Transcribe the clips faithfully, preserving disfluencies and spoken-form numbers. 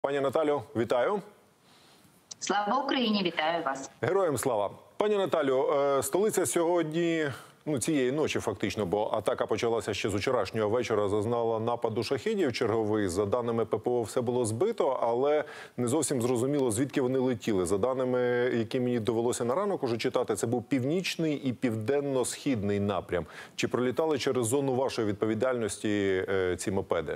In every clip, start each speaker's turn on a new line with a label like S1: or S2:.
S1: Пані Наталю, вітаю.
S2: Слава Україні, вітаю вас.
S1: Героям слава. Пані Наталю, столиця сьогодні, ну цієї ночі фактично, бо атака почалася ще з вчорашнього вечора, зазнала нападу шахедів черговий. За даними ППО все було збито, але не зовсім зрозуміло, звідки вони летіли. За даними, які мені довелося на ранок уже читати, це був північний і південно-східний напрям. Чи пролітали через зону вашої відповідальності ці мопеди?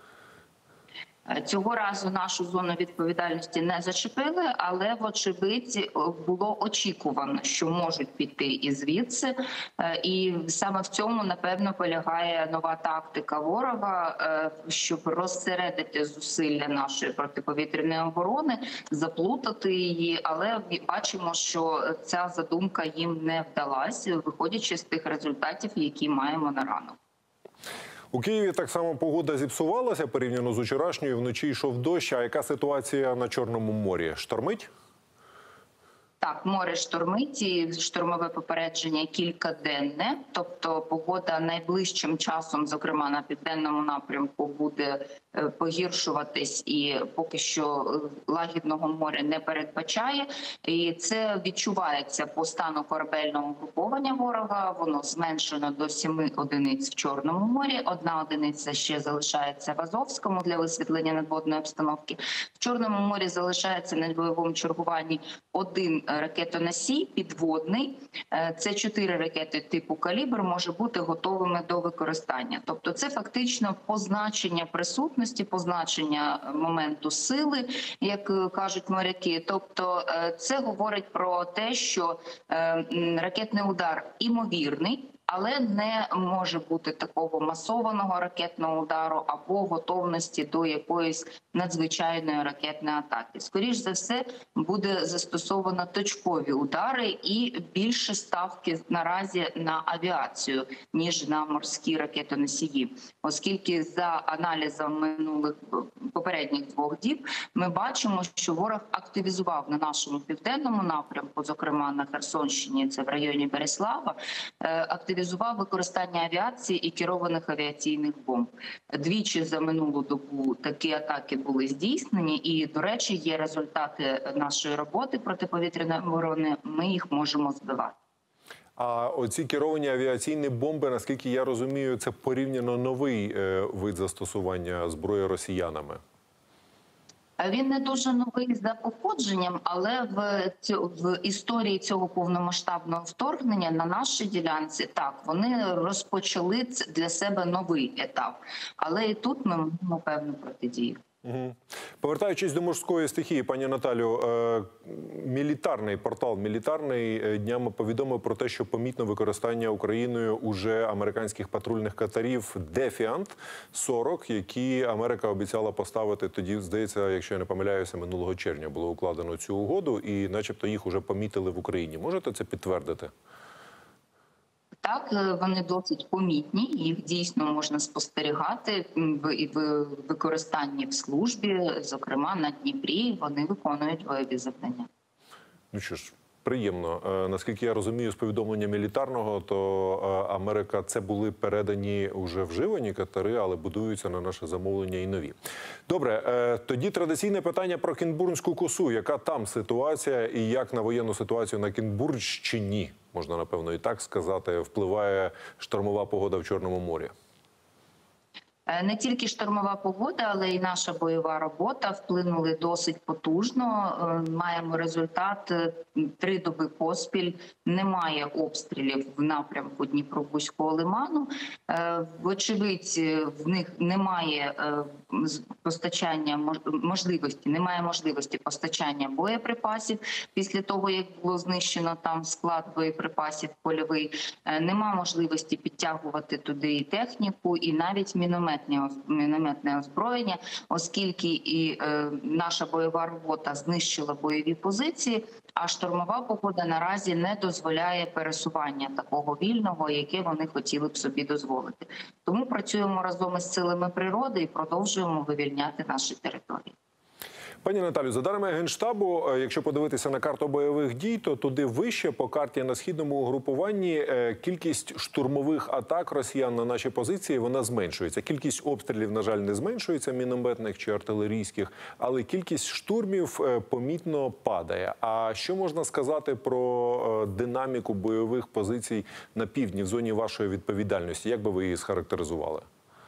S2: Цього разу нашу зону відповідальності не зачепили, але вочевидь було очікувано, що можуть піти і звідси. І саме в цьому, напевно, полягає нова тактика ворога, щоб розсередити зусилля нашої протиповітряної оборони, заплутати її. Але бачимо, що ця задумка їм не вдалася, виходячи з тих результатів, які маємо на ранок.
S1: У Києві так само погода зіпсувалася порівняно з вчорашньою. Вночі йшов дощ. А яка ситуація на Чорному морі? Штормить?
S2: Так, море штормить, і штормове попередження кількаденне. Тобто погода найближчим часом, зокрема на південному напрямку, буде погіршуватись і поки що лагідного моря не передбачає. І це відчувається по стану корабельного угруповання ворога. Воно зменшено до семи одиниць в Чорному морі. Одна одиниця ще залишається в Азовському для висвітлення надводної обстановки. В Чорному морі залишається на бойовому чергуванні один ракетоносій підводний. Це чотири ракети типу «Калібр» може бути готовими до використання. Тобто це фактично позначення присутності, позначення моменту сили, як кажуть моряки. Тобто це говорить про те, що ракетний удар імовірний, але не може бути такого масованого ракетного удару або готовності до якоїсь надзвичайної ракетної атаки. Скоріш за все, буде застосовано точкові удари і більше ставки наразі на авіацію, ніж на морські ракетоносії. Оскільки за аналізом минулих попередніх двох діб ми бачимо, що ворог активізував на нашому південному напрямку, зокрема на Херсонщині, це в районі Береслава, активізував Активізував використання авіації і керованих авіаційних бомб. Двічі за минулу добу такі атаки були здійснені, і, до речі, є результати нашої роботи протиповітряної оборони, ми їх можемо збивати.
S1: А оці керовані авіаційні бомби, наскільки я розумію, це порівняно новий е, вид застосування зброї росіянами?
S2: Він не дуже новий за походженням, але в, в історії цього повномасштабного вторгнення на нашій ділянці, так, вони розпочали для себе новий етап. Але і тут ми маємо певну протидію.
S1: Угу. Повертаючись до морської стихії, пані Наталю, е, мілітарний портал «Мілітарний» днями повідомив про те, що помітно використання Україною уже американських патрульних катерів «Дефіант сорок», які Америка обіцяла поставити тоді, здається, якщо я не помиляюся, минулого червня було укладено цю угоду, і начебто їх уже помітили в Україні. Можете це підтвердити?
S2: Так, вони досить помітні, їх дійсно можна спостерігати в використанні в службі, зокрема на Дніпрі, вони виконують бойові завдання.
S1: Ну що ж, приємно. Наскільки я розумію, з повідомлення мілітарного, то Америка це були передані вже вживані катери, але будуються на наше замовлення і нові. Добре, тоді традиційне питання про Кінбурнську косу. Яка там ситуація і як на воєнну ситуацію на Кінбурнщині, можна напевно і так сказати, впливає штормова погода в Чорному морі?
S2: Не тільки штормова погода, але й наша бойова робота вплинули досить потужно. Маємо результат три доби поспіль. Немає обстрілів в напрямку Дніпро-Бузького лиману. Вочевидь, в них немає постачання можливості, немає можливості постачання боєприпасів після того, як було знищено там склад боєприпасів польовий. Немає можливості підтягувати туди і техніку, і навіть міномет. мінометне озброєння, оскільки і е, наша бойова робота знищила бойові позиції, а штормова погода наразі не дозволяє пересування такого вільного, яке вони хотіли б собі дозволити. Тому працюємо разом із силами природи і продовжуємо вивільняти наші території.
S1: Пані Наталю, за даними Генштабу, е, якщо подивитися на карту бойових дій, то туди вище по карті на східному угрупуванні е, кількість штурмових атак росіян на наші позиції, вона зменшується. Кількість обстрілів, на жаль, не зменшується, мінометних чи артилерійських, але кількість штурмів е, помітно падає. А що можна сказати про е, динаміку бойових позицій на півдні, в зоні вашої відповідальності? Як би ви її схарактеризували?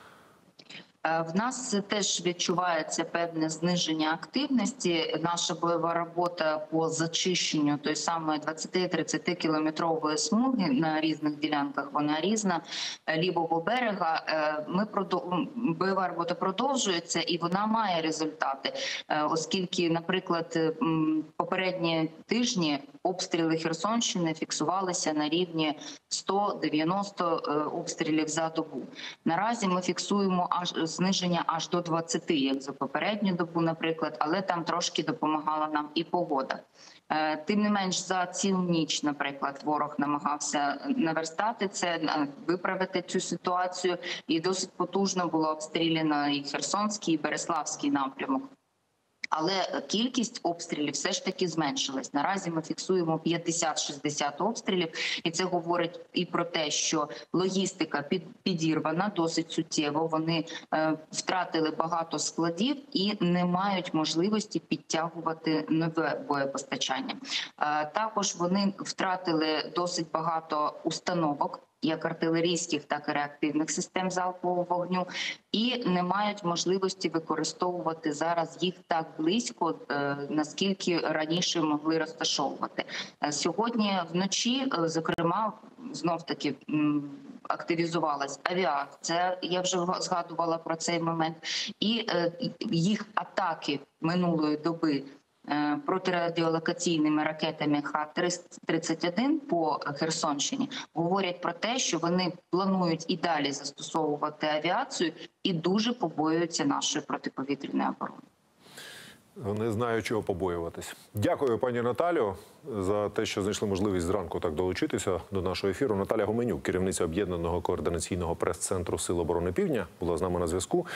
S2: В нас теж відчувається певне зниження активності. Наша бойова робота по зачищенню той самої двадцяти-тридцяти кілометрової смуги на різних ділянках, вона різна, лівого берега. Ми продов... бойова робота продовжується і вона має результати, оскільки, наприклад, попередні тижні обстріли Херсонщини фіксувалися на рівні сто дев'яносто обстрілів за добу. Наразі ми фіксуємо аж зниження аж до двадцяти, як за попередню добу, наприклад, але там трошки допомагала нам і погода. Тим не менш, за цілу ніч, наприклад, ворог намагався наверстати це, виправити цю ситуацію, і досить потужно було обстріляно і Херсонський, і Береславський напрямок. Але кількість обстрілів все ж таки зменшилась. Наразі ми фіксуємо п'ятдесят-шістдесят обстрілів, і це говорить і про те, що логістика під, підірвана досить суттєво. Вони е, втратили багато складів і не мають можливості підтягувати нове боєпостачання. Е, також вони втратили досить багато установок, як артилерійських, так і реактивних систем залпового вогню, і не мають можливості використовувати зараз їх так близько, наскільки раніше могли розташовувати. Сьогодні вночі, зокрема, знов-таки активізувалась авіація, я вже згадувала про цей момент, і їх атаки минулої доби протирадіолокаційними ракетами Х тридцять один по Херсонщині говорять про те, що вони планують і далі застосовувати авіацію і дуже побоюються нашої протиповітряної оборони.
S1: Не знаю, чого побоюватись. Дякую, пані Наталю, за те, що знайшли можливість зранку так долучитися до нашого ефіру. Наталя Гоменюк, керівниця Об'єднаного координаційного прес-центру Сил оборони Півдня, була з нами на зв'язку.